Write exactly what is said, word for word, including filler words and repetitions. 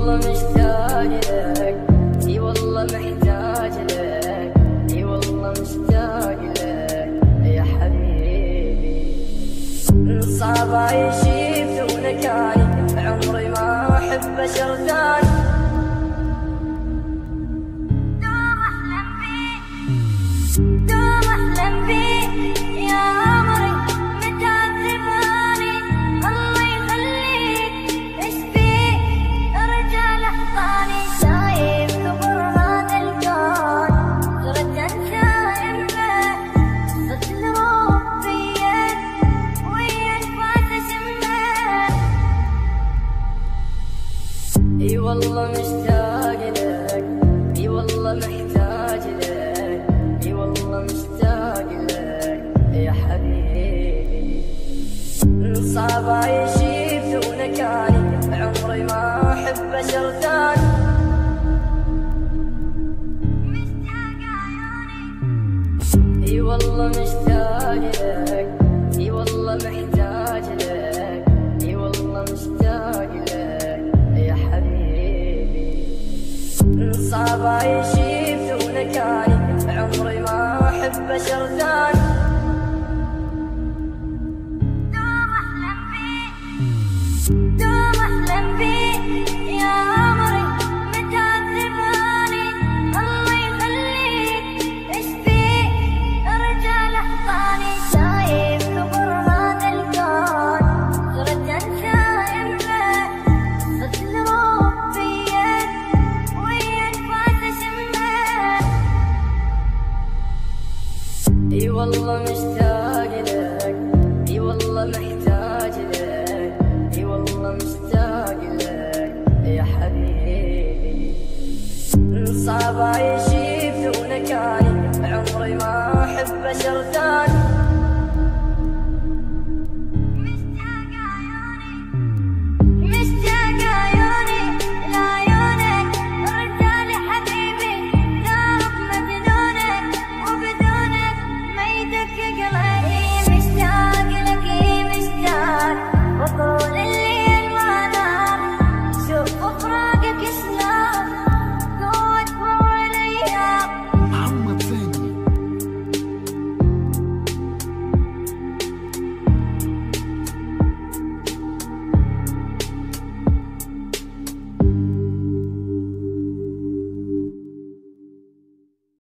والله مشتاق لك، اي والله محتاج لك، اي والله مشتاق لك يا حبيبي. صعب عيشي بدون كاني، عمري ما احب بشر ثاني. دوم احلم بيك، دوم احلم بيك يا عمري، متى تبغاني الله يخليك. ايش فيك ارجع لحظاني، شايف كبر هذا الكون، صرت انسى يمك، صرت الروح فيك ويا الفات اشمك. اي والله مشتاق لك، اي والله محتاج لك، اي والله مشتاق لك يا حبيبي. صعب عيشي بدون كاني، عمري ما احب بشر ثاني. مشتاق عيوني، اي والله مشتاق لك، اي والله محتاج لك، اي والله مشتاق لك يا حبيبي. صعب عيشي بدون كاني، عمري ما احب بشر ثاني. دوم احلم بيك، دوم احلم بيك يا عمري، متى تبغاني الله يخليك. ايش فيك ارجع لحظاني، شايف كبر هذا الكون، صرت انسى يمك، صرت الروح فيك ويا الفات اشمك. اي والله مشتاق لك، اي والله محتاج لك، اي والله مشتاق لك يا حبيبي. صعب عيشي بدون كاني، عمري ما احب بشر ثاني.